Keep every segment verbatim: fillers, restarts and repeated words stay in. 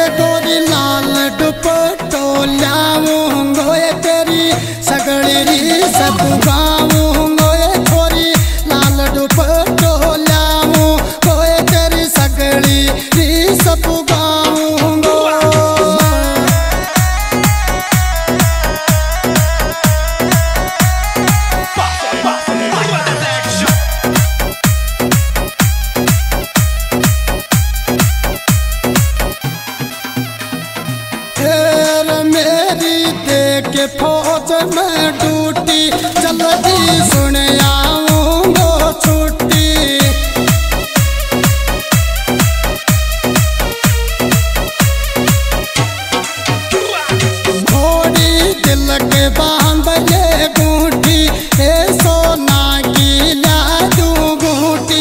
गोरी लाल दुपट्टो ल्याऊंगो ये तेरी सगड़ी री सब गाऊंगो ये छोरी लाल दुपट्टो ल्याऊंगो ये तेरी सगड़ी री सब गाऊंगो। के फौज में ड्यूटी जल्दी सुन आऊंगो छुट्टी घोड़ी दिल के बांध ले गूंठी ए सोना की ला दूं गूंठी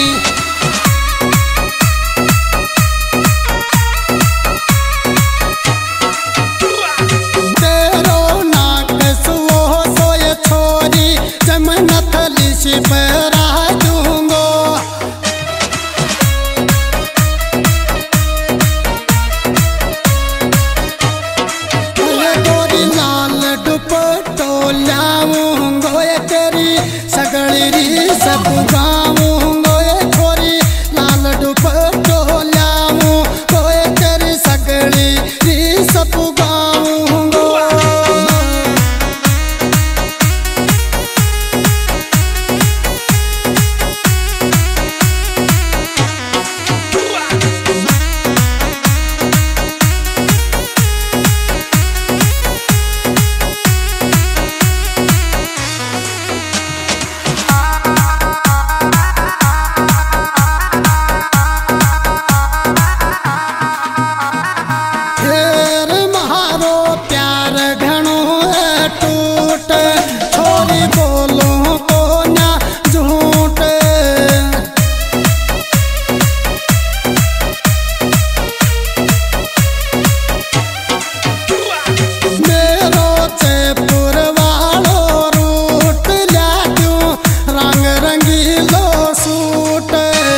परा दूंगो गोरी लाल दुपट्टो ल्याऊंगो ये तेरी सगड़ी री सब गाऊंगो ये छोरी लाल दुपट्टो ल्याऊंगो ये तेरी सगड़ी री सब गाऊंगो। छोरी बोलो को ना झूठ मेरो जयपुर वालो रूट ला क्यों रंग रंगीलो सूट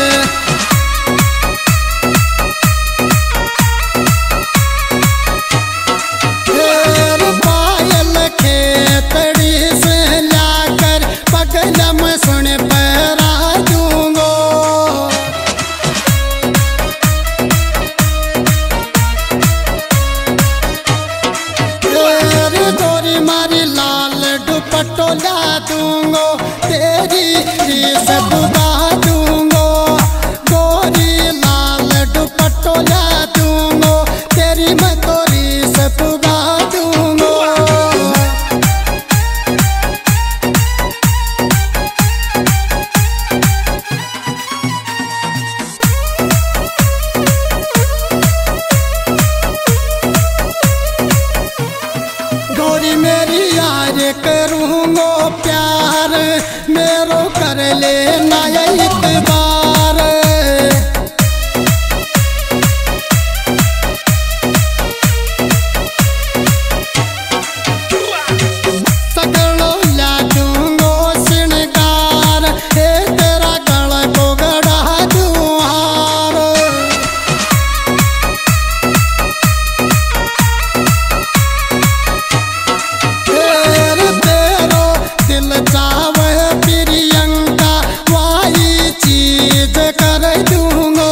सुन परा दूंगो तेरी गोरी मारी लाल दुपट्टो ला दूंगो तेरी री सब गा दूंगो गोरी लाल दुपट्टो ला दूंगो तेरी मैं गोरी सब गा दूंगो। गोरी मेरी यार करूंगो प्यार मेरो कर लेना एक बार सगड़ो ला दूंगो श्रृंगार हे तेरा गला को गड़ा दूं हार दिल चावे प्रियंका वाही चीज कर दूंगो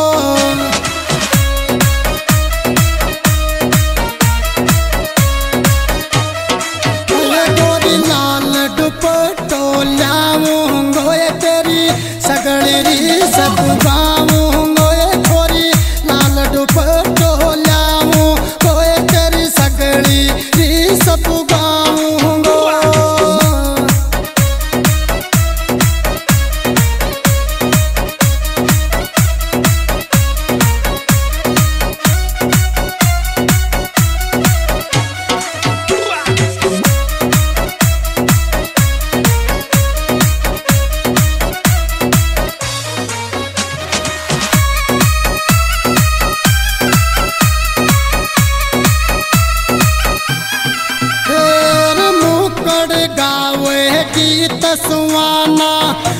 गोरी लाल दुपट्टो ल्याऊंगो ये तेरी सगड़ी री सब गाऊंगो ये छोरी लाल दुपट्टो ल्याऊंगो ये तेरी सगड़ी री सब गाऊंगो। गीत सुहाना